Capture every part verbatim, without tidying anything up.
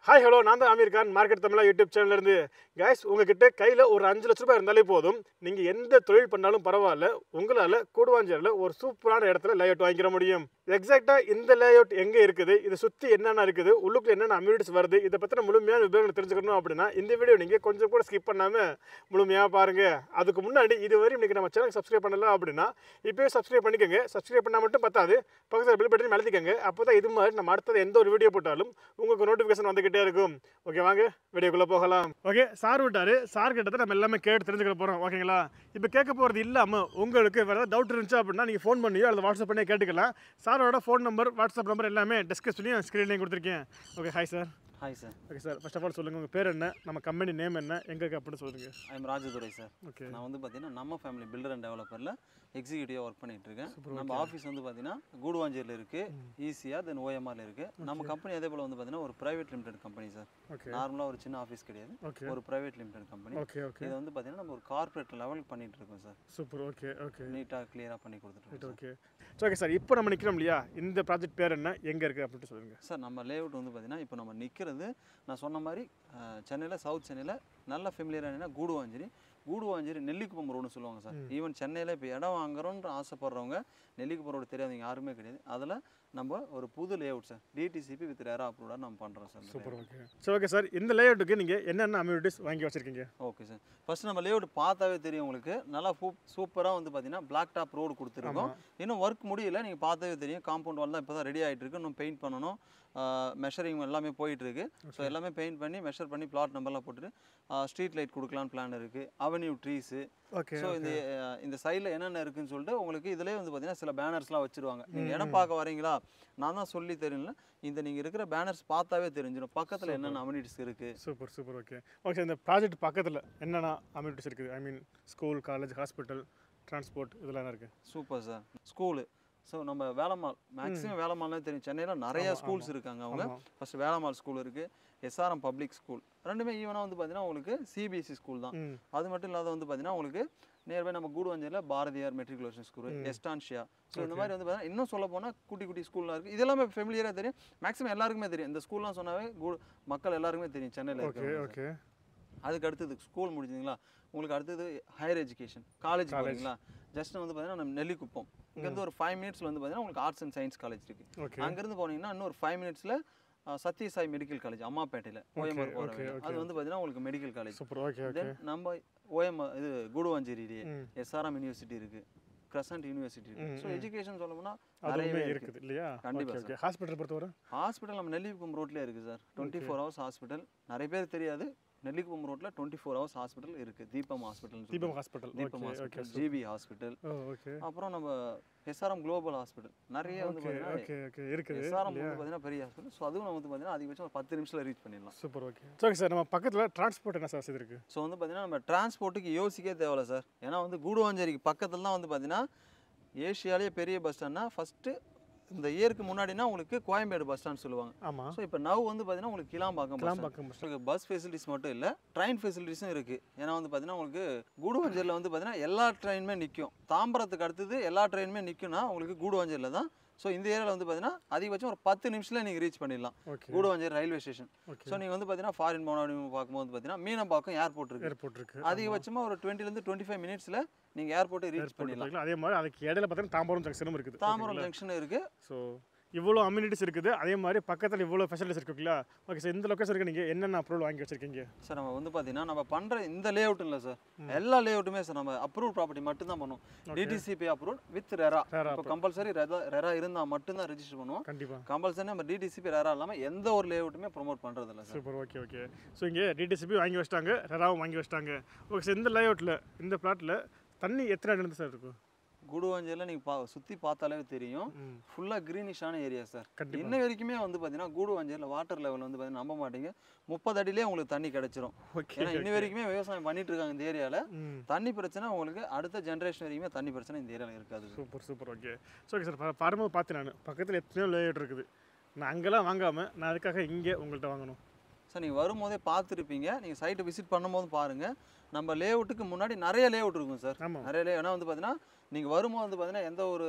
Hi hello நான் தான் Ameer Khan market Tamizha YouTube சேனல்லேருந்து கைஸ் உங்ககிட்ட கையில் ஒரு அஞ்சு லட்ச ரூபாய் இருந்தாலே போதும் நீங்கள் எந்த தொழில் பண்ணாலும் பரவாயில்ல உங்களால் கூடுவாஞ்சேரியில் ஒரு சூப்பரான இடத்துல லேஅவுட் வாங்கிக்கிற முடியும். எக்ஸாக்டாக இந்த லேஅவுட் எங்கே இருக்குது, இதை சுற்றி என்னென்ன இருக்குது, உள்ளுக்குள்ள என்னென்ன அம்யூனிட்டிஸ் வருது, இதை பற்றின முழுமையான விவரங்கள் தெரிஞ்சுக்கணும் அப்படின்னா இந்த வீடியோ நீங்கள் கொஞ்சம் கூட ஸ்கிப் பண்ணாமல் முழுமையாக பாருங்கள். அதுக்கு முன்னாடி இதுவரை இன்றைக்கி நம்ம சேனல் சப்ஸ்கிரைப் பண்ணலாம் அப்படின்னா இப்போயே சப்ஸ்கிரைப் பண்ணிக்கோங்க. சப்ஸ்கிரைப் பண்ணால் மட்டும் பத்தாது, பக்கத்தில் பில் பட்டன் அழுத்திக்கோங்க. அப்போ தான் இது மாதிரி நம்ம அடுத்தது எந்த ஒரு வீடியோ போட்டாலும் உங்களுக்கு நோட்டிஃபிகேஷன் வந்துக்கிட்டே இருக்கும். ஓகே, வாங்க வீடியோக்குள்ளே போகலாம். ஓகே, சார் விட்டாரு. சார் கிட்ட நம்ம எல்லாமே கேட்டு தெரிஞ்சுக்க போகிறோம். ஓகேங்களா? இப்போ கேட்க போகிறது இல்லாமல் உங்களுக்கு வேறு ஏதாவது டவுட் இருந்துச்சு அப்படின்னா நீங்கள் ஃபோன் பண்ணியோ அல்லது வாட்ஸ்அப் பண்ணி கேட்டுக்கலாம். சாரோட ஃபோன் நம்பர், வாட்ஸ்அப் நம்பர் எல்லாமே டிஸ்கஸ்லையும் ஸ்க்ரீன்லையும் கொடுத்துருக்கேன். Okay, hi sir. Hi sir. Okay sir, first of all சொல்லுங்கள் உங்கள் பேர் என்ன, நம்ம கம்பெனி நேம் என்ன, எங்கே இருக்குது அப்படின்னு சொல்லுங்கள். I am Rajadurai sir. Okay, நான் வந்து பார்த்தீங்கன்னா நம்ம ஃபேமிலி பில்டர் அண்ட் டெவலப்பரில் எக்ஸிக்யூட்டிவாக ஒர்க் பண்ணிட்டு இருக்கேன். நம்ம ஆஃபீஸ் வந்து பார்த்தீங்கன்னா கூடுவாஞ்சேரியில் இருக்குது, ஈசிஆர் தென் ஓஎம்ஆரில் இருக்குது. நம்ம கம்பெனி அதே போல் வந்து பார்த்தீங்கன்னா ஒரு private limited company sir. Okay, நார்மலாக ஒரு சின்ன ஆஃபீஸ் கிடையாது, ஒரு private limited company. Okay okay, இது வந்து பார்த்தீங்கன்னா நம்ம ஒரு கார்பரேட் லெவலுக்கு பண்ணிட்டு இருக்கோம் சார். சூப்பர். ஓகே ஓகே, நீட்டாக கிளியராக பண்ணி கொடுத்துட்டு. ஓகே ஓகே சார், இப்போ நம்ம நிற்கிறோம் இல்லையா, இந்த ப்ராஜெக்ட் பேர் என்ன, எங்கே இருக்குது அப்படின்ட்டு சொல்லுங்கள் சார். நம்ம லேஅவுட் வந்து பார்த்தீங்கன்னா இப்போ நம்ம நிற்கிறது நான் சொன்ன மாதிரி சென்னையில், சவுத் சென்னையில் நல்ல ஃபெமிலியரான கூடுவாஞ்சேரி. கூடுவாஞ்சேரி நெல்லிக்குப்பம் ரோடுன்னு சொல்லுவாங்க சார். ஈவன் சென்னையில் இப்போ இடம் வாங்குறோன்ற ஆசைப்படுறவங்க நெல்லிக்குப்பம் ரோடு தெரியாதவங்க யாருமே கிடையாது. அதில் நம்ம ஒரு புது layout sir, DTCP with RERA அப்ரூவ்டாக நம்ம பண்ணுறோம் சார். Super. Okay sir. Okay sir, இந்த லேஅவுட்டுக்கு நீங்கள் என்னென்ன அம்யூனிட்டிஸ் வாங்கி வச்சுருக்கீங்க? ஓகே சார், ஃபஸ்ட் நம்ம லேஅவுட் பார்த்தாவே தெரியும் உங்களுக்கு. நல்லா சூப் சூப்பராக வந்து பார்த்தீங்கன்னா பிளாக் டாப் ரோடு கொடுத்துருக்கோம். இன்னும் ஒர்க் முடியல, நீங்கள் பார்த்தாவே தெரியும். காம்பவுண்ட் வால் தான் இப்போ தான் ரெடி ஆகிட்டு இருக்கு. இன்னும் பெயிண்ட் பண்ணணும், மெஷரிங் எல்லாமே போயிட்டுருக்கு. ஸோ எல்லாமே பெயிண்ட் பண்ணி மெஷர் பண்ணி பிளாட் நம்பர்லாம் போட்டுட்டு ஸ்ட்ரீட் லைட் கொடுக்கலான்னு பிளான் இருக்குது. Avenue trees. ஓகே, ஸோ இந்த இந்த சைடில் என்னென்ன இருக்குதுன்னு சொல்லிட்டு உங்களுக்கு இதிலே வந்து பார்த்தீங்கன்னா சில பேனர்ஸ்லாம் வச்சுருவாங்க. நீங்கள் இடம் பார்க்க வரீங்களா, நான் தான் சொல்லி தெரியல, இந்த நீங்கள் இருக்கிற பேனர்ஸ் பார்த்தாவே தெரிஞ்சிடும் பக்கத்தில் என்னென்ன அம்யூனிட்டிஸ் இருக்குது. Super super. Okay okay sir, இந்த ப்ராஜெக்ட் பக்கத்தில் என்னென்ன அம்யூனிட்டிஸ் இருக்குது? I mean school, college, hospital, transport இதெல்லாம் இருக்குது. Super sir. ஸ்கூலு, ஸோ நம்ம வேலம்மாள், மேக்ஸிமம் வேலம்மாள்னே தெரியும். சென்னையில் நிறைய ஸ்கூல்ஸ் இருக்காங்க. அவங்க ஃபஸ்ட் வேலம்மாள் ஸ்கூல் இருக்குது, எஸ்ஆர்எம் பப்ளிக் ஸ்கூல், ரெண்டுமே ஈவனாக வந்து பார்த்தீங்கன்னா உங்களுக்கு சிபிஎஸ்சி ஸ்கூல் தான். அது மட்டும் இல்லாத வந்து பார்த்தீங்கன்னா உங்களுக்கு நியர்பை நம்ம கூடுவாஞ்சேரியில் Bharathiyar matriculation school, Estancia. So இந்த மாதிரி வந்து பார்த்தீங்கன்னா இன்னும் சொல்ல போனால் குட்டி குட்டி ஸ்கூல்லாம் இருக்குது. இதெல்லாமே ஃபெமிலியராக தெரியும், மேக்ஸிமம் எல்லாருக்குமே தெரியும். இந்த ஸ்கூல்லாம் சொன்னாவே கூ மக்கள் எல்லாருக்குமே தெரியும் சென்னையில். Okay okay. அதுக்கு அடுத்தது ஸ்கூல் முடிஞ்சிங்களா, உங்களுக்கு அடுத்தது ஹையர் எஜுகேஷன், காலேஜ் போகிறீங்களா, ஜஸ்ட் வந்து பார்த்தீங்கன்னா நம்ம நெல்லிக்குப்பம் இங்கேருந்து ஒரு ஃபைவ் மினிட்ஸில் வந்து பார்த்தீங்கன்னா உங்களுக்கு ஆர்ட்ஸ் அண்ட் சயின்ஸ் காலேஜ் இருக்குது. அங்கேருந்து போனீங்கன்னா இன்னும் ஒரு ஃபைவ் மினிட்ஸில் சத்யசாய் மெடிக்கல் காலேஜ் அம்மாப்பேட்டையில் ஓஎம்ஆர் போகிற அது வந்து பார்த்தீங்கன்னா உங்களுக்கு மெடிக்கல் காலேஜ். தென் நம்ம ஓஎம்ஆர் இது கூடுவாஞ்சேரியிலேயே எஸ்ஆர்எம் யூனிவர்சிட்டி இருக்குது, கிரசன்ட் யூனிவர்சிட்டி இருக்குது. ஸோ எஜுகேஷன் சொல்ல போனால் நிறையவே இருக்குது இல்லையா? கண்டிப்பாக. ஹாஸ்பிட்டல் பொறுத்தவரை ஹாஸ்பிட்டல் நம்ம நெல்லிக்குப்பம் ரோட்லேயே இருக்குது sir. Twenty four hours hospital. நிறைய பேர் தெரியாது, நெல்லிக்குப்பம் ரோட்ல டுவெண்ட்டி ஃபோர் ஹவர்ஸ் ஹாஸ்பிட்டல் இருக்கு. தீபம் ஹாஸ்பிட்டல், தீபம் ஹாஸ்பிட்டல், தீபம் ஹாஸ்பிட்டல், ஜிபி ஹாஸ்பிட்டல். ஓகே. அப்புறம் நம்ம எஸ்ஆர்எம் குளோபல் ஹாஸ்பிட்டல் நிறைய வந்து பார்த்தீங்கன்னா ஓகே ஓகே இருக்குது. எஸ்ஆர்எம் வந்து பார்த்தீங்கன்னா பெரிய ஹாஸ்பிட்டல். ஸோ அதுவும் நம்ம வந்து பார்த்தீங்கன்னா அதிகபட்சம் ஒரு பத்து நிமிஷத்தில் ரீச் பண்ணிடலாம். சூப்பர். ஓகே ஓகே சார், நம்ம பக்கத்தில் டிரான்ஸ்போர்ட் என்ன சார் இருக்குது? ஸோ வந்து பார்த்தீங்கன்னா நம்ம டிரான்ஸ்போர்ட்டுக்கு யோசிக்கவே தேவையில்ல சார். ஏன்னா வந்து கூடுவாஞ்சேரிக்கு பக்கத்தில் தான் வந்து பார்த்தீங்கன்னா ஏஷியாலேயே பெரிய பஸ் ஸ்டாண்ட்னா ஃபஸ்ட்டு இந்த இயருக்கு முன்னாடினா உங்களுக்கு கோயம்பேடு பஸ் ஸ்டாண்ட் சொல்லுவாங்க. ஆமாம். ஸோ இப்போ நவ் வந்து பார்த்தீங்கன்னா உங்களுக்கு கிளாம்பாக்கம் கிளாம்பாக்கம் உங்களுக்கு பஸ் ஃபெசிலிட்டிஸ் மட்டும் இல்லை, ட்ரெயின் ஃபெசிலிட்டிஸும் இருக்குது. ஏன்னா வந்து பார்த்தீங்கன்னா உங்களுக்கு கூடுவாஞ்சேரியில் வந்து பார்த்தீங்கன்னா எல்லா ட்ரெயினுமே நிற்கும். தாம்பரத்துக்கு அடுத்தது எல்லா ட்ரெயினுமே நிற்கும்னா உங்களுக்கு கூடுவாஞ்சேரியில் தான். ஸோ இந்த ஏரியாவில் வந்து பார்த்தீங்கன்னா அதிகபட்சம் ஒரு பத்து நிமிஷத்தில் நீங்கள் ரீச் பண்ணிடலாம் கூடுவாஞ்சேரி ரயில்வே ஸ்டேஷன். ஸோ நீங்கள் வந்து பார்த்தீங்கன்னா ஃபாரின் போனோம் பார்க்கும்போது பார்த்தீங்கன்னா மீனம்பாக்கம் ஏர்போர்ட் இருக்குது. ஏர்போர்ட் இருக்குது. அதிகபட்சமாக ஒரு டுவெண்ட்டிலேருந்து டுவெண்ட்டி ஃபைவ் மினிட்ஸில் நீங்கள் ஏர்போர்ட்டை ரீச் பண்ணிடலாம். அதே மாதிரி அதுக்கு இடையில பார்த்தீங்கன்னா தாம்பரம் ஜங்ஷனும் இருக்குது. தாம்பரம் ஜங்ஷன் இருக்குது. ஸோ இவ்வளோ அம்யூனிட்டிஸ் இருக்குது, அதே மாதிரி பக்கத்தில் இவ்வளோ ஃபெசிலிட்டிஸ் இருக்குங்களா? ஓகே சார், இந்த லொக்கேஷனுக்கு நீங்கள் என்னென்ன அப்ரூவல் வாங்கி வச்சிருக்கீங்க? சார் நம்ம வந்து பார்த்தீங்கன்னா நம்ம பண்ணுற இந்த லேஅவுட் இல்லை சார், எல்லா லேஅவுட்டுமே சார் நம்ம அப்ரூவ் ப்ராப்பர்ட்டி மட்டும் தான் பண்ணுவோம். DTCP approve with RERA. இப்போ கம்பல்சரி ரெரா ரெரா இருந்தால் மட்டும்தான் ரெஜிஸ்டர் பண்ணுவோம். கண்டிப்பாக கம்பல்சரி நம்ம டிடிசிபி ரெரா இல்லாமல் எந்த ஒரு லேஅவுட்டுமே ப்ரொமோட் பண்ணுறது இல்லை sir. Super. Okay okay. So இங்கே டிடிசிபி வாங்கி வச்சிட்டாங்க, ரெராவும் வாங்கி வச்சிட்டாங்க. ஓகே சார், இந்த லேஅவுட்டில் இந்த பிளாட்டில் தண்ணி எத்தனை அடி சார் இருக்கும்? கூடுவாஞ்சேரியில் நீங்கள் பா சுற்றி பார்த்தாலே தெரியும், ஃபுல்லாக க்ரீனிஷான ஏரியா சார். இன்ன வரைக்குமே வந்து பார்த்தீங்கன்னா கூடுவாஞ்சேரியில் வாட்டர் லெவல் வந்து பார்த்தீங்கன்னா நம்ப மாட்டீங்க, முப்பது அடியிலே உங்களுக்கு தண்ணி கிடைச்சிரும். ஏன்னா இன்ன வரைக்குமே விவசாயம் பண்ணிட்டு இருக்காங்க இந்த ஏரியாவில். தண்ணி பிரச்சனை உங்களுக்கு அடுத்த ஜென்ரேஷன் வரைக்குமே தண்ணி பிரச்சனை இந்த ஏரியாவில் இருக்காது. Super super. Okay so okay sir, பாரும்போது பார்த்து நான் பக்கத்தில் எத்தனையோ லேஅவுட் இருக்குது, நான் அங்கெல்லாம் வாங்காமல் நான் அதுக்காக இங்கே உங்கள்கிட்ட வாங்கணும் சார். நீங்கள் வரும்போதே பார்த்துருப்பீங்க, நீங்கள் சைட்டை விசிட் பண்ணும்போது பாருங்கள். நம்ம லேஅவுட்டுக்கு முன்னாடி நிறைய லேஅவுட் இருக்கும் சார், நிறைய லே. ஏன்னா வந்து பார்த்தீங்கன்னா நீங்கள் வரும்போது வந்து பார்த்தீங்கன்னா எந்த ஒரு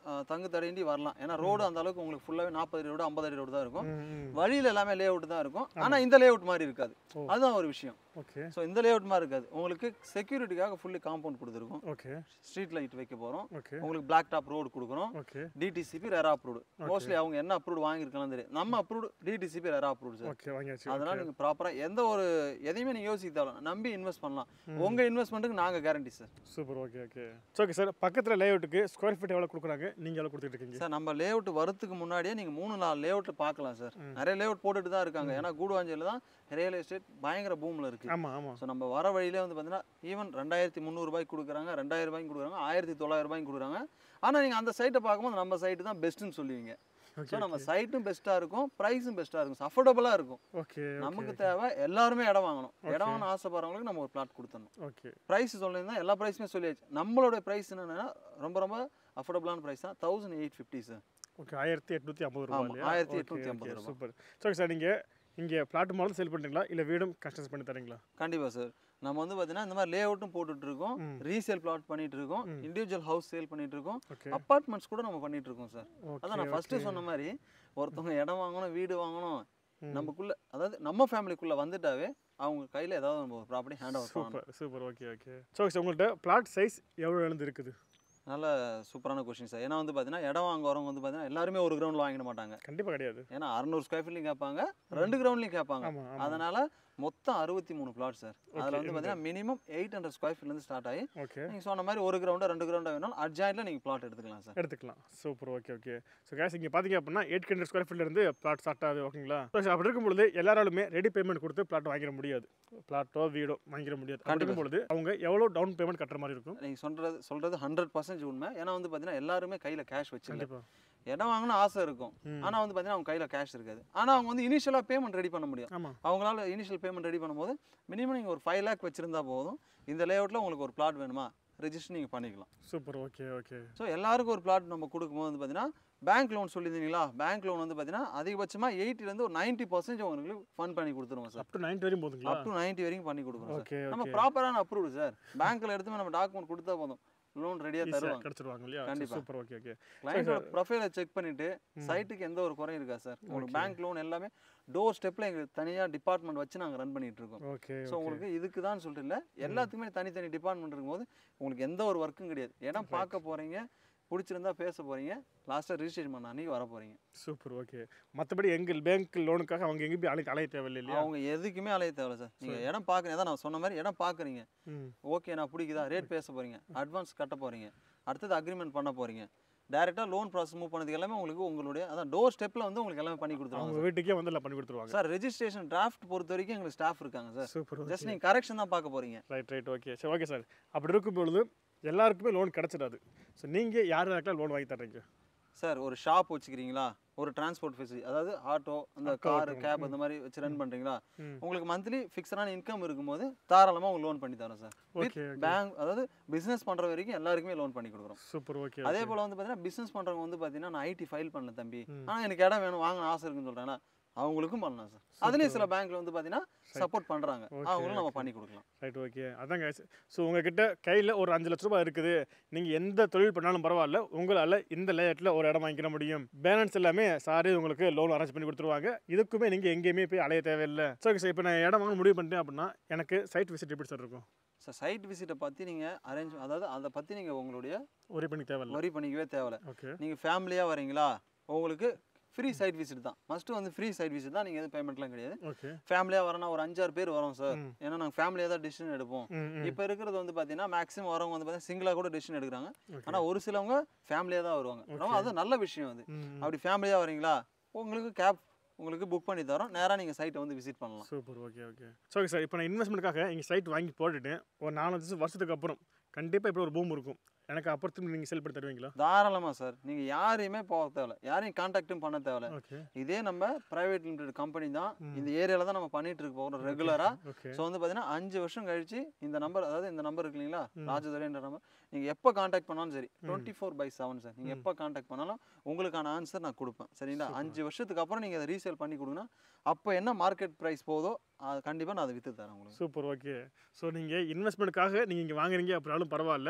தங்கு தடையின்றி வரலாம். ஏன்னா ரோடு அந்த அளவுக்கு உங்களுக்கு ஃபுல்லாகவே நாற்பது அடி ரோடு ஐம்பது அடி ரோடு தான் இருக்கும். வழியில் எல்லாமே லே அவுட் தான் இருக்கும். ஆனால் இந்த லே அவுட் மாதிரி இருக்காது. அதுதான் ஒரு விஷயம். ஓகே. ஸோ இந்த லே அவுட் மாதிரி இருக்காது. உங்களுக்கு செக்யூரிட்டிக்காக ஃபுல்லி காம்பவுண்ட் கொடுத்துருக்கோம். ஓகே. ஸ்ட்ரீட் லைட் வைக்க போகிறோம். ஓகே. உங்களுக்கு பிளாக் டாப் ரோடு கொடுக்குறோம். Okay. DTCP RERA approved. Mostly அவங்க என்ன அப்ரூவ்டு வாங்கியிருக்கலாம் தெரியும். நம்ம approved DTCP RERA approved sir. Okay, வாங்கியாச்சு. அதனால நீங்கள் ப்ராப்பராக எந்த ஒரு எதையுமே நீங்கள் யோசிக்க தேவை, நம்பி இன்வெஸ்ட் பண்ணலாம். உங்கள் இன்வெஸ்ட்மெண்ட்டுக்கு நாங்கள் guarantee sir. Super. Okay okay okay sir. பக்கத்தில் லே அவுட்டுக்கு ஸ்கொயர் ஃபீட் எவ்வளோ கொடுக்குறாங்க, நீங்கள் எவ்வளோ கொடுத்துட்டு இருக்கீங்க சார்? நம்ம லே அவுட் வரதுக்கு முன்னாடியே நீங்கள் மூணு நாலு லே அவுட் பார்க்கலாம் சார். நிறைய லே அவுட் போட்டுட்டு தான் இருக்காங்க. ஏன்னா கூடுவாஞ்சேரியில் தான் ரியல் எஸ்டேட் பயங்கர பூமில் இருக்குது. ஆமாம் ஆமாம். ஸோ நம்ம வர வழியிலே வந்து பார்த்தீங்கன்னா ஈவன் ரெண்டாயிரத்தி முந்நூறுபாய்க்கு கொடுக்குறாங்க, ரெண்டாயிரம் ரூபாய்க்கு கொடுக்குறாங்க, ஆயிரத்தி தொள்ளாயிரம் ரூபாய்க்கு கொடுக்குறாங்க. ஆனால் நீங்கள் அந்த சைட்டை பார்க்கும்போது நம்ம சைட்டு தான் பெஸ்ட்டுன்னு சொல்லுவீங்க. ஸோ நம்ம சைட்டும் பெஸ்ட்டாக இருக்கும், ப்ரைஸும் பெஸ்ட்டாக இருக்கும், அஃபோர்டபுளாக இருக்கும். ஓகே. நமக்கு தேவை எல்லாருமே இடம் வாங்கணும். இடம் வாங்கணும் ஆசைப்படுறவங்களுக்கு நம்ம ஒரு பிளாட் கொடுத்துடணும். ஓகே. ப்ரைஸ் சொல்லியிருந்தா எல்லா ப்ரைஸுமே சொல்லியாச்சு. நம்மளோட ப்ரைஸ் என்னென்னா ரொம்ப ரொம்ப அஃபோர்டபுளான ப்ரைஸ் தான். Thousand eight fifty sir. Okay. ஆயிரத்தி எட்நூற்றி ஐம்பது ரூபாய். ஆயிரத்தி எட்நூற்றி ஐம்பது ரூபாய். சூப்பர். ஓகே சார், நீங்கள் இங்கே பிளாட் மாடல் சேல் பண்ணுறீங்களா இல்லை வீடும் கன்ஸ்ட்ரக்ஷன் பண்ணி தரீங்களா? கண்டிப்பாக சார். நம்ம வந்து பார்த்தீங்கன்னா இந்த மாதிரி லே அவுட்டும் போட்டுட்டு இருக்கோம், ரீசேல் பிளாட் பண்ணிட்டு இருக்கோம், இண்டிவிஜுவல் ஹவுஸ் சேல் பண்ணிட்டு இருக்கோம், அப்பார்ட்மெண்ட்ஸ் கூட நம்ம பண்ணிட்டு இருக்கோம் சார். அதான் நான் ஃபர்ஸ்ட் சொன்ன மாதிரி ஒருத்தவங்க இடம் வாங்கணும், வீடு வாங்கணும், நமக்குள்ள அதாவது நம்ம ஃபேமிலிக்குள்ள வந்துட்டாவே அவங்க கையில் ஏதாவது நம்ம ப்ராப்பர்ட்டி ஹேண்ட் ஓவர் பண்ணணும். Super super. Okay okay. So உங்கள்கிட்ட பிளாட் சைஸ் எவ்வளோ எழுந்து இருக்குது? நல்ல சூப்பரான கொஸ்டின் சார். ஏன்னா வந்து பார்த்தீங்கன்னா இடம் வாங்க வரவங்க வந்து பார்த்தீங்கன்னா எல்லாருமே ஒரு கிரவுண்டில் வாங்கிட மாட்டாங்க. கண்டிப்பாக கிடையாது. ஏன்னா அறுநூறு ஸ்கொயர் ஃபீட்லையும் கேட்பாங்க, ரெண்டு கிரவுண்ட்லையும் கேட்பாங்க. அதனால மொத்தம் அறுபத்தி மூணு பிளாட் சார். அதில் வந்து பார்த்தீங்கன்னா மினிமம் எயிட் ஹண்ட்ரட் ஸ்கொயர் ஃபீட்லேருந்து ஸ்டார்ட் ஆகி நீங்கள் சொன்ன மாதிரி ஒரு கிரவுண்டா ரெண்டு கிரவுண்டா வேணாலும் அட்ஜாயின்ட்ல நீங்கள் பிளாட் எடுத்துக்கலாம் சார். எடுத்துக்கலாம். Super. Okay okay. So case இங்கே பார்த்தீங்க அப்படின்னா எயிட் ஹண்ட்ரட் ஸ்கொயர் ஃபீட்லேருந்து பிளாட் ஸ்டார்ட் ஆகுது. ஓகேங்களா? ஸோ அப்படி இருக்கும்பொழுது எல்லாராலுமே ரெடி பேமெண்ட் கொடுத்து பிளாட் வாங்கிட முடியாது, பிளாட்டோ வீடோ வாங்கிட முடியாது. கண்டிக்கும் பொழுது அவங்க எவ்வளோ டவுன் பேமெண்ட் கட்டுற மாதிரி இருக்கும்? நீங்கள் சொல்கிறது சொல்கிறது ஹண்ட்ரட் பர்சன்டேஜ் உண்மை. ஏன்னா வந்து பார்த்தீங்கன்னா எல்லாருமே கையில் கேஷ் வச்சு இடம் வாங்கணும் ஆசை இருக்கும். ஆனால் வந்து பார்த்தீங்கன்னா அவங்க கையில் கேஷ் இருக்காது. ஆனால் அவங்க வந்து இனிஷியலாக பேமெண்ட் ரெடி பண்ண முடியும். அவங்களால இனிஷியல் பேமெண்ட் ரெடி பண்ணும்போது மினிமம் நீங்கள் ஒரு ஃபைவ் லேக் வச்சிருந்தா போதும். இந்த லேஅவுட்டில் உங்களுக்கு ஒரு பிளாட் வேணுமா ரெஜிஸ்டர் நீங்கள் பண்ணிக்கலாம். சூப்பர். Okay okay. ஸோ எல்லாருக்கும் ஒரு பிளாட் நம்ம கொடுக்கும்போது வந்து பார்த்தீங்கன்னா பேங்க் லோன் சொல்லியிருந்தீங்களா, பேங்க் லோன் வந்து பார்த்தீங்கன்னா அதிகபட்சமாக எயிட்டிலேருந்து ஒரு நைன்ட்டி பர்சன்டேஜ் உங்களுக்கு ஃபண்ட் பண்ணி கொடுத்துருவோம் சார். அப் டு நைன்ட்டி வரைக்கும் போதுங்களா? அப் டு நைன்ட்டி வரைக்கும் பண்ணி கொடுக்குறோம் சார். நம்ம ப்ராப்பரான அப்ரூவ்டு சார். பேங்க்கில் எடுத்து நம்ம டாக்குமெண்ட் கொடுத்தா போதும், லோன் ரெடியா தருவாங்க, கிடைச்சிடுவாங்க இல்லையா? கண்டிப்பா. சூப்பர். Okay okay. கிளையண்டோட ப்ரொஃபைலை செக் பண்ணிட்டு சைட்டுக்கு எந்த ஒரு குறையும் இருக்கா சார். உங்களுக்கு பேங்க் லோன் எல்லாமே டோர் ஸ்டெப்ல எங்களுக்கு தனியா டிபார்ட்மெண்ட் வச்சு நாங்க ரன் பண்ணிட்டு இருக்கோம். ஓகே. ஸோ உங்களுக்கு இதுக்கு தான் சொல்லிட்டு இல்லை, எல்லாத்துக்குமே தனித்தனி டிபார்ட்மெண்ட் இருக்கும்போது உங்களுக்கு எந்த ஒரு ஒர்க்கும் கிடையாது. இடம் பார்க்க போறீங்க, பிடிச்சிருந்தா பேச போறீங்க, லாஸ்ட்டாக ரிஜிஸ்ட்ரேஷன் பண்ண அன்னைக்கு வர போறீங்க. சூப்பர். ஓகே. மற்றபடி எங்கள் பேங்க் லோனுக்காக அவங்க எங்கேயும் அலை அலைய தேவையில்லை இல்லையா? அவங்க எதுக்குமே அலைய தேவையில்லை சார். நீங்கள் இடம் பார்க்குறீங்க, அதான் நான் சொன்ன மாதிரி இடம் பார்க்குறீங்க, ஓகே நான் பிடிக்குதா, ரேட் பேச போறீங்க, அட்வான்ஸ் கட்ட போறீங்க, அடுத்தது அக்ரிமெண்ட் பண்ண போறீங்க, டைரெக்டாக லோன் ப்ராசஸ் மூவ் பண்ணதுக்கு எல்லாமே உங்களுக்கு உங்களுடைய அதான் டோர் ஸ்டெப்பில் வந்து உங்களுக்கு எல்லாமே பண்ணி கொடுத்துருவாங்க. உங்கள் வீட்டுக்கே வந்து எல்லாம் பண்ணி கொடுத்துருவாங்க சார். ரெஜிஸ்ட்ரேஷன் டிராஃப்ட் பொறுத்த வரைக்கும் எங்களுக்கு ஸ்டாஃப் இருக்காங்க சார். சூப்பர். ஜஸ்ட் நீங்கள் கரெக்ஷன் தான் பார்க்க போறீங்க. Right right. Okay sir. Okay sir. அப்படி இருக்கும்பொழுது எல்லாருக்குமே லோன் கிடச்சிடாது. ஸோ நீங்கள் யார் யாருக்கெல்லாம் லோன் வாங்கி தர்றீங்க சார்? ஒரு ஷாப் வச்சுக்கிறீங்களா, ஒரு டிரான்ஸ்போர்ட் ஃபெசிலிட்டி, அதாவது ஆட்டோ, அந்த கார், கேப் அந்த மாதிரி வச்சு ரன் பண்ணுறீங்களா, உங்களுக்கு மந்த்லி ஃபிக்ஸடான இன்கம் இருக்கும்போது தாராளமாக உங்களுக்கு லோன் பண்ணி தரோம் சார். பேங்க் அதாவது பிஸ்னஸ் பண்ணுற வரைக்கும் எல்லாருக்குமே லோன் பண்ணி கொடுக்குறோம். சூப்பர். ஓகே. அதே போல் வந்து பார்த்தீங்கன்னா பிஸ்னஸ் பண்ணுறவங்க வந்து பார்த்தீங்கன்னா நான் ஐடி ஃபைல் பண்ணல தம்பி, ஆனால் எனக்கு இடம் வேணும் வாங்கணும் ஆசை இருக்குன்னு சொல்கிறேன்னா அவங்களுக்கும் பண்ணலாம் சார். அதுலேயும் சில பேங்க்ல வந்து பார்த்தீங்கன்னா சப்போர்ட் பண்ணுறாங்க, அவங்களும் நம்ம பண்ணி கொடுக்கலாம். ரைட். ஓகே. அதாங்க. ஸோ உங்ககிட்ட கையில் ஒரு அஞ்சு லட்ச ரூபாய் இருக்குது, நீங்கள் எந்த தொழில் பண்ணாலும் பரவாயில்ல, உங்களால் இந்த லேஅவுட்டில் ஒரு இடம் வாங்கிக்க முடியும். பேலன்ஸ் எல்லாமே சாரே உங்களுக்கு லோன் அரேஞ்ச் பண்ணி கொடுத்துருவாங்க. இதுக்குமே நீங்கள் எங்கேயுமே போய் அலைய தேவையில்லை. ஸோ ஓகே சார், இப்போ நான் இடம் வாங்க முடிவு பண்ணிட்டேன் அப்படின்னா எனக்கு சைட் விசிட் எப்படி சார் இருக்கும்? சார் சைட் விசிட்டை பற்றி நீங்கள் அரேஞ்ச் அதாவது அதை பற்றி நீங்கள் உங்களுடைய ஒரி பண்ணி தேவையில்லை, ஒரி பண்ணிக்கவே தேவையில்லை. ஓகே. நீங்கள் ஃபேமிலியாக வரீங்களா, உங்களுக்கு ஃப்ரீ சைட் விசிட் தான். ஃபஸ்ட்டு வந்து ஃப்ரீ சைட் விசிட் தான், நீங்கள் எதுவும் பேமெண்ட்லாம் கிடையாது. ஓகே. ஃபேமிலியாக வரனா ஒரு அஞ்சாறு பேர் வரோம் சார், ஏன்னா நாங்கள் ஃபேமிலியாக தான் டிசிஷன் எடுப்போம். இப்போ இருக்கிறது வந்து பார்த்தீங்கன்னா மேக்ஸிமம் வரவங்க வந்து பார்த்தீங்கன்னா சிங்கிளாக கூட டிசிஷன் எடுக்கிறாங்க. ஆனால் ஒரு சிலவங்க ஃபேமிலியாக தான் வருவாங்க. அது நல்ல விஷயம். அது அப்படி ஃபேமிலியாக வரீங்களா, உங்களுக்கு கேப் உங்களுக்கு புக் பண்ணி தரோம், நேராக நீங்கள் சைட்டை வந்து விசிட் பண்ணலாம். Super. Okay okay. So okay sir, இப்போ நான் இன்வெஸ்ட்மெண்ட்டுக்காக இங்கே சைட் வாங்கி போட்டுட்டு ஒரு நாலஞ்சு வருஷத்துக்கு அப்புறம் கண்டிப்பாக இப்படி ஒரு பூம் இருக்கும், எனக்கு அப்புறத்துக்கு நீங்கள் செல் பண்ணி தருவீங்களா? தாராளமாக சார். நீங்கள் யாரையுமே போக தேவையில்ல, யாரையும் கான்டாக்டும் பண்ண தேவையில்ல. ஓகே. இதே நம்ம பிரைவேட் லிமிடெட் கம்பெனி தான், இந்த ஏரியாவில் தான் நம்ம பண்ணிட்டு இருக்க போகிறோம் ரெகுலராக. ஸோ வந்து பார்த்தீங்கன்னா அஞ்சு வருஷம் கழிச்சு இந்த நம்பர், அதாவது இந்த நம்பர் இருக்கு இல்லைங்களா, ராஜதுரைன்ற நம்பர், நீங்கள் எப்போ கான்டாக்ட் பண்ணாலும் சரி, twenty four by seven sir, நீங்கள் எப்போ கான்டாக்ட் பண்ணாலும் உங்களுக்கான ஆன்சர் நான் கொடுப்பேன். சரிங்களா? அஞ்சு வருஷத்துக்கு அப்புறம் நீங்கள் அதை ரீசேல் பண்ணி கொடுங்கன்னா அப்போ என்ன மார்க்கெட் ப்ரைஸ் போதோ அது கண்டிப்பாக நான் அதை விற்று தரேன் உங்களுக்கு. சூப்பர். ஓகே. ஸோ நீங்கள் இன்வெஸ்ட்மெண்ட்டுக்காக நீங்கள் இங்கே வாங்குறீங்க அப்படின்னாலும் பரவாயில்ல,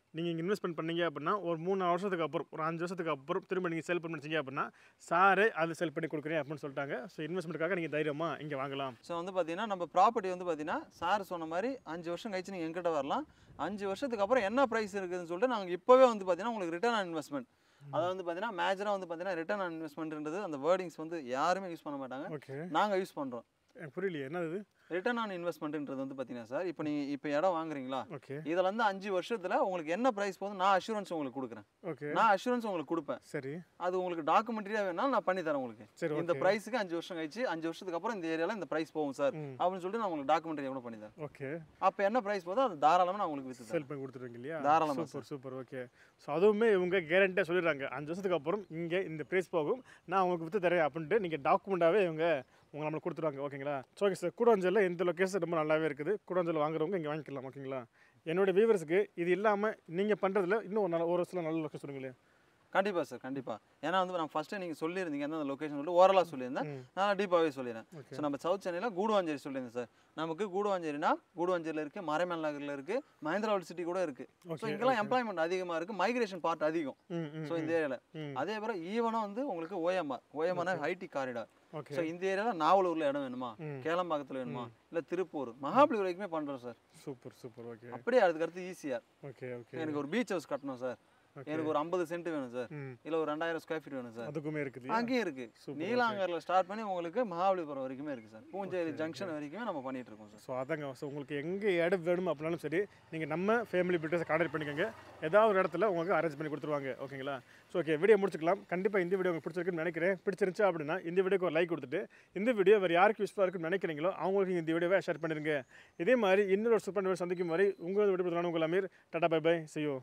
நீங்கள் இங்கே இன்வெஸ்ட்மெண்ட் பண்ணீங்க அப்படின்னா ஒரு மூணு வருஷத்துக்கு அப்புறம் ஒரு அஞ்சு வருஷத்துக்கு அப்புறம் திரும்ப நீங்கள் செல் பண்ணிச்சிங்க அப்படின்னா சாரே அது செல் பண்ணி கொடுக்குறேன் அப்படின்னு சொல்லிட்டாங்க. ஸோ இன்வெஸ்ட்மெண்ட்டுக்காக நீங்கள் தைரியமாக இங்கே வாங்கலாம். ஸோ வந்து பார்த்தீங்கன்னா நம்ம ப்ராப்பர்ட்டி வந்து பார்த்தீங்கன்னா சார் சொன்ன மாதிரி அஞ்சு வருஷம் கழிச்சு நீங்கள் எங்கிட்ட வரலாம். அஞ்சு வருஷத்துக்கு அப்புறம் என்ன ப்ரைஸ் இருக்குதுன்னு சொல்லிட்டு நாங்கள் இப்போவே வந்து பார்த்தீங்கன்னா உங்களுக்கு ரிட்டர்ன் ஆன் இன்வெஸ்ட்மெண்ட் அதை வந்து பார்த்தீங்கன்னா மேஜராக வந்து பார்த்தீங்கன்னா ரிட்டர்ன் ஆன் இன்வெஸ்ட்மெண்ட்ன்றது அந்த வேர்டிங்ஸ் வந்து யாருமே யூஸ் பண்ண மாட்டாங்க. ஓகே, நாங்கள் யூஸ் பண்ணுறோம். புரியலையே என்னது ரிட்டர்ன் ஆன் இன்வெஸ்ட்மெண்ட்ன்றது வந்து பார்த்தீங்கன்னா சார், இப்போ நீங்கள் இப்போ இடம் வாங்குறீங்களா, ஓகே, இதில் வந்து அஞ்சு வருஷத்தில் உங்களுக்கு என்ன ப்ரைஸ் போதும் நான் அஷூரன்ஸ் உங்களுக்கு கொடுக்குறேன். ஓகே, நான் அஷூரன்ஸ் உங்களுக்கு கொடுப்பேன். சரி, அது உங்களுக்கு டாக்குமெண்ட்ரியாக வேணாலும் நான் பண்ணி தரேன் உங்களுக்கு. சரி, இந்த ப்ரைஸுக்கு அஞ்சு வருஷம் கழிச்சு அஞ்சு வருஷத்துக்கு அப்புறம் இந்த ஏரியாவில் இந்த ப்ரைஸ் போகும் சார் அப்படின்னு சொல்லிட்டு நான் உங்களுக்கு டாக்குமெண்ட்ரி கூட பண்ணி தரேன். ஓகே, அப்போ என்ன ப்ரைஸ் போதோ அது தாராளமாக நான் உங்களுக்கு வித்து செல் பண்ணி கொடுத்துருவீங்க இல்லையா? தாராளமாக. Super super. ஓகே, ஸோ அதுவுமே இவங்க கேரண்டியாக சொல்லிடுறாங்க அஞ்சு வருஷத்துக்கு அப்புறம் இங்கே இந்த ப்ரைஸ் போகும், நான் உங்களுக்கு விற்று தரேன் அப்படின்ட்டு நீங்கள் டாக்குமெண்ட்டாகவே இவங்க உங்களை நம்மளுக்கு கொடுத்துருவாங்க. ஓகேங்களா? ஸோ ஓகே சார், கூடவஞ்சலில் இந்த லொக்கேஷன் ரொம்ப நல்லாவே இருக்குது. கூடவஞ்சல் வாங்குறவங்க இங்கே வாங்கிக்கலாம். ஓகேங்களா? என்னோட வியூவர்ஸுக்கு இது இல்லாமல் நீங்கள் பண்ணுறதுல இன்னும் ஒரு நல்ல ஒரு வருஷத்தில் நல்ல லொக்கேஷன் சொல்லுங்களேன். கண்டிப்பாக சார், கண்டிப்பாக. ஏன்னா வந்து நான் ஃபஸ்ட்டு நீங்கள் சொல்லியிருந்தீங்க அந்த லொக்கேஷன் சொல்லிட்டு ஓரலாக சொல்லியிருந்தேன், நான் டீப்பாகவே சொல்லிடுறேன். ஸோ நம்ம சவுத் சென்னையில் கூடுவாஞ்சேரி சொல்லியிருந்தேன் சார். நமக்கு கூடுவாஞ்சேரினா கூடுவாஞ்சேரியில் இருக்குது, மறைமல் நகரில் இருக்குது, மஹேந்திராவல் சிட்டி கூட இருக்குது. ஸோ இங்கெல்லாம் எம்ப்ளாய்மெண்ட் அதிகமாக இருக்குது, மைக்ரேஷன் பார்ட் அதிகம். ஸோ இந்த ஏரியாவில் அதே போல் ஈவனாக வந்து உங்களுக்கு ஓஎம்ஆர் ஓஎம்ஆர்னா ஐடி காரிடார். ஸோ இந்த ஏரியாவில் நாவலூரில் இடம் வேணுமா, கேளம்பாக்கத்தில் வேணுமா, இல்லை திருப்பூர், மகாபலி வரைக்குமே பண்ணுறோம் சார். Super super. ஓகே, அப்படியே அதுக்கடுத்து ஈஸியாக ஓகே ஓகே எனக்கு ஒரு பீச் ஹவுஸ் கட்டணும் சார், எனக்கு ஒரு ஐம்பது சென்ட் வேணும் சார், இல்ல ஒரு ரெண்டாயிரம் ஸ்கொயர் ஃபீட் வேணும் சார், அதுக்குமே இருக்குது. அங்கேயும் இருக்கு. நீலாங்கரில் ஸ்டார்ட் பண்ணி உங்களுக்கு மகாபலிபுரம் வரைக்குமே இருக்கு சார், பூஞ்சேரி ஜங்ஷன் வரைக்குமே நம்ம பண்ணிட்டு இருக்கோம் சார். ஸோ அதாங்க, ஸோ உங்களுக்கு எங்கே இடம் வேணும் அப்படின்னாலும் சரி நீங்கள் நம்ம ஃபேமிலி பில்டர்ஸை கான்டாக்ட் பண்ணிக்கோங்க, ஏதாவது ஒரு இடத்துல உங்களுக்கு அரேஞ்ச் பண்ணி கொடுத்துருவாங்க. ஓகேங்களா? ஸோ ஓகே, வீடியோ முடிச்சுக்கலாம். கண்டிப்பாக இந்த வீடியோ உங்களுக்கு பிடிச்சிருக்குன்னு நினைக்கிறேன். பிடிச்சிருந்துச்சு அப்படின்னா இந்த வீடியோக்கு ஒரு லைக் கொடுத்துட்டு இந்த வீடியோ வேறு யாருக்கு யூஸ்ஃபுல்லாக இருக்குன்னு நினைக்கிறீங்களோ அவங்களுக்கு இந்த வீடியோவை ஷேர் பண்ணிடுங்க. இதே மாதிரி இன்னொரு சூப்பர் வீடியோ சந்திக்கும் வரை உங்களோட வீடியோ உங்கள் Ameer. Tata bye bye, see you.